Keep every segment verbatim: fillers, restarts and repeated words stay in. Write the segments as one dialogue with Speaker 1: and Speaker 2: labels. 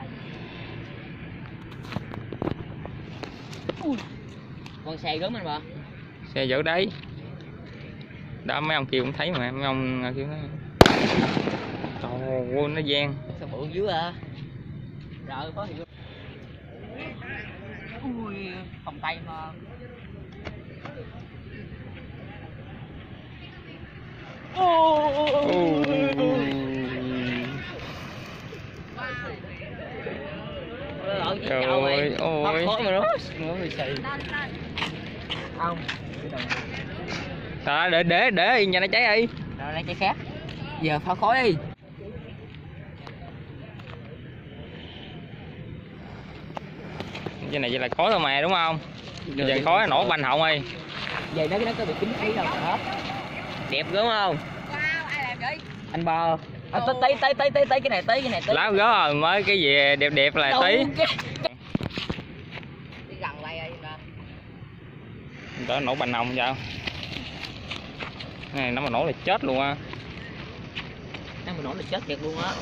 Speaker 1: Con xe gớm anh bà.
Speaker 2: Xe dở đấy. Đó mấy ông kia cũng thấy mà, mấy ông kia nói. Trời ơi nó gian.
Speaker 1: Sao bự dữ à. Rồi có hiệu. Ui, phòng tay mà.
Speaker 2: Oh. Trời ơi, ôi.
Speaker 1: Khó mà nó. Nó bị xì. Không.
Speaker 2: Đó, để để để yên cho nó cháy đi.
Speaker 1: Rồi lấy cháy khác. Giờ phá khói đi.
Speaker 2: Cái này chỉ là khói thôi mà đúng không? Bây giờ khói nổ banh họng đi.
Speaker 1: Về nó cái nó có bị kính thấy đâu hết. Đẹp đúng không?
Speaker 3: Wow, ai làm vậy?
Speaker 1: Anh bò. À, tí tí tí tí tí tí cái này tí cái này tí.
Speaker 2: Láo gió rồi mới cái gì đẹp đẹp là tí.
Speaker 1: Đi gần lại đi ra.
Speaker 2: Đó nổ banh họng sao? Này nó mà nổ là chết luôn á.
Speaker 1: Nó mà nổ là chết thiệt luôn á.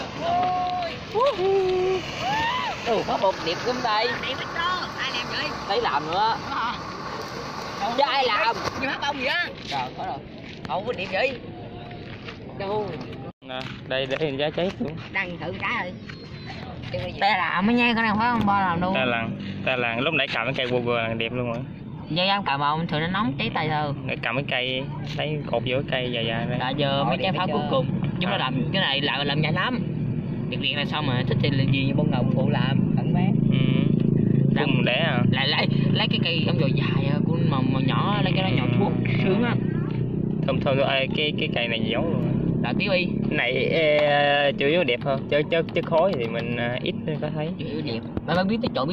Speaker 1: Ôi. Có một điệp gấm đây.
Speaker 3: Điệp đó, ai làm vậy?
Speaker 1: Thấy làm nữa. Chứ ai làm?
Speaker 3: Như hát bông gì á?
Speaker 1: Rồi có rồi. Không có điệp vậy. Đâu.
Speaker 2: Nè, đây để giá cháy xuống.
Speaker 3: Đang thử cái rồi. Đây là mới nha, cái này phải không bo làm luôn.
Speaker 2: Ta làng, ta làng lúc nãy cầm cái cây bùa là đẹp luôn rồi.
Speaker 1: Dây em cầm ông thường nó nóng cháy tay thôi.
Speaker 2: Để cầm cái cây thấy cột giữa cây dài dài đây.
Speaker 1: Là giờ mấy trái pháo cuối cùng. Chúng nó làm cái này làm làm nhanh lắm. Việc việc là sao mà thích thì là gì bông ngồng phụ làm tận bé.
Speaker 2: Ừ. Cung đẻ à.
Speaker 1: Lại lấy lấy cái cây ông dồi dài của màu màu nhỏ lấy cái đó nhỏ thuốc sướng á.
Speaker 2: Thơm thơm ơi cái cái cây này giấu luôn.
Speaker 1: Đã tí đi.
Speaker 2: Cái này ê, chủ yếu đẹp hơn chứ chứ chứ khói thì mình ít có thấy.
Speaker 1: Chủ yếu đẹp. Bạn biết cái chỗ